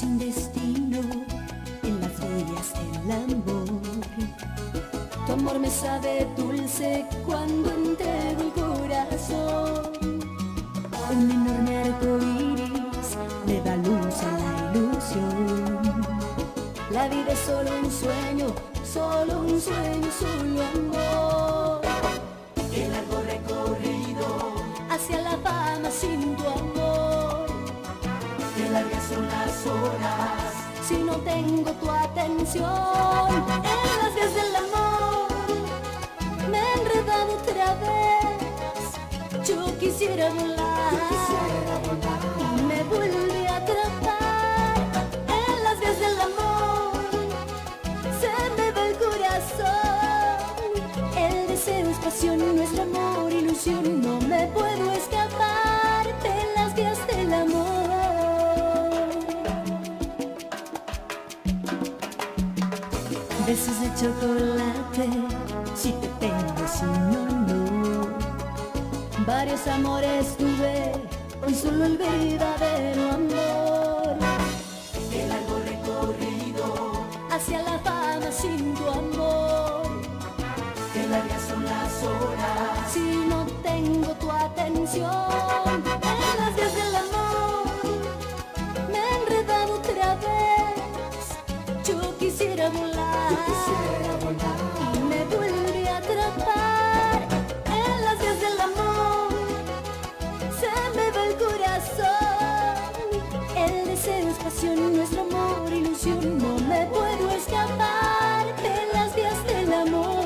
sin destino en las vías del amor. Tu amor me sabe dulce cuando entrego el corazón. Un enorme arco iris le da luz a la ilusión. La vida es solo un sueño, solo un sueño, solo amor. Qué largo recorrido Hacia la fama sin tu amor. qué largas son las horas. Si no tengo tu atención, en las vías del amor me he enredado otra vez. Yo quisiera volar, y me vuelve a atrapar. En las vías del amor se me va el corazón. El deseo es pasión, nuestro amor ilusión. No me puedo escapar de las vías del amor. Besos de chocolate, si te tengo, si no, no. Varios amores tuve, hoy solo el verdadero amor. Qué largo recorrido Hacia la fama sin tu amor. qué largas son las horas. Si no tengo tu atención, en las vías del amor me he enredado otra vez. Yo quisiera volar, y me vuelve a atrapar. En las vías del amor se me va el corazón. El deseo es pasión, nuestro amor ilusión. No me puedo escapar de las vías del amor.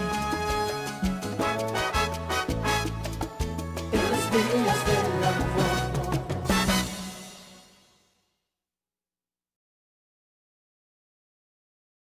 En las vías del amor.